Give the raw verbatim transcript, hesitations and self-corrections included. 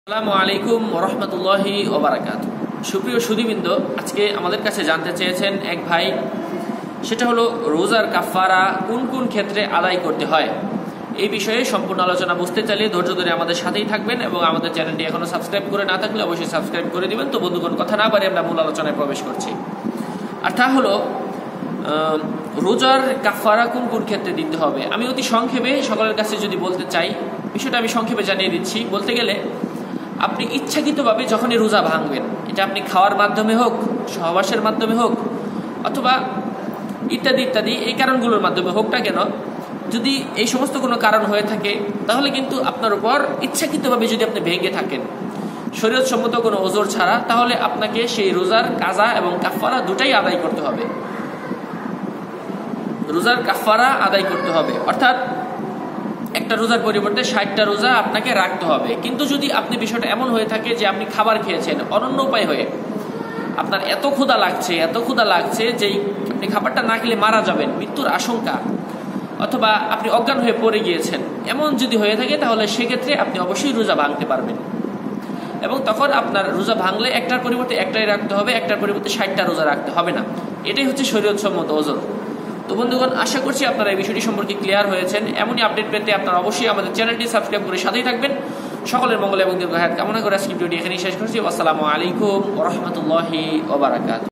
আসসালামু আলাইকুম ওয়া রাহমাতুল্লাহি ওয়া বারাকাতুহু। সুপ্রিয় সুধীবৃন্দ, আজকে আমাদের কাছে জানতে চেয়েছেন এক ভাই, সেটা হলো রোজার কাফফারা কোন কোন ক্ষেত্রে আদায় করতে হয়। এই বিষয়ে সম্পূর্ণ আলোচনা বুঝতে চাইলে ধৈর্য ধরে আমাদের সাথেই থাকবেন এবং আমাদের চ্যানেলটি এখনো সাবস্ক্রাইব করে না থাকলে অবশ্যই সাবস্ক্রাইব করে দিবেন। তো বন্ধুগণ, কথা না বাড়িয়ে আমরা মূল আলোচনায় প্রবেশ করছি। আর তা হলো রোজার কাফফারা কোন কোন ক্ষেত্রে দিতে হবে। আমি অতি সংক্ষেপে সকলের কাছে যদি বলতে চাই, বিষয়টা আমি সংক্ষেপে জানিয়ে দিচ্ছি। বলতে গেলে, আপনি ইচ্ছাকৃতভাবে যখনই রোজা ভাঙবেন, এটা আপনি খাওয়ার মাধ্যমে হোক, সহবাসের মাধ্যমে হোক, অথবা ইত্যাদি ইত্যাদি এই কারণগুলোর মাধ্যমে হোক না কেন, যদি এই সমস্ত কোনো কারণ হয়ে থাকে, তাহলে কিন্তু আপনার উপর ইচ্ছাকৃতভাবে যদি আপনি ভেঙে থাকেন শরীয়তসম্মত কোনো ওজর ছাড়া, তাহলে আপনাকে সেই রোজার কাজা এবং কাফফারা দুটাই আদায় করতে হবে। রোজার কাফফারা আদায় করতে হবে, অর্থাৎ একটা রোজার পরিবর্তে ষাটটা রোজা আপনাকে রাখতে হবে। কিন্তু যদি আপনি বিষয়টা এমন হয়ে থাকে যে আপনি খাবার খেয়েছেন অনন্য উপায় হয়ে, আপনার এত ক্ষুধা লাগছে এত ক্ষুধা লাগছে যে আপনি খাবারটা না খেলে মারা যাবেন, মৃত্যুর আশঙ্কা, অথবা আপনি অজ্ঞান হয়ে পড়ে গিয়েছেন, এমন যদি হয়ে থাকে, তাহলে সেক্ষেত্রে আপনি অবশ্যই রোজা ভাঙতে পারবেন। এবং তখন আপনার রোজা ভাঙলে একটার পরিবর্তে একটাই রাখতে হবে, একটার পরিবর্তে ষাটটা রোজা রাখতে হবে না। এটাই হচ্ছে শরীয়তসম্মত ওজর। তো বন্ধুগণ, আশা করছি আপনারা এই বিষয়টি সম্পর্কে ক্লিয়ার হয়েছেন। এমনই আপডেট পেতে আপনারা অবশ্যই আমাদের চ্যানেলটি সাবস্ক্রাইব করে সাথেই থাকবেন। সকলের মঙ্গল এবং দীর্ঘায়ু কামনা করে আজকে ভিডিওটি এখানেই শেষ করছি। আসসালামু আলাইকুম ওয়া রাহমাতুল্লাহি ওয়া বারাকাতুহু।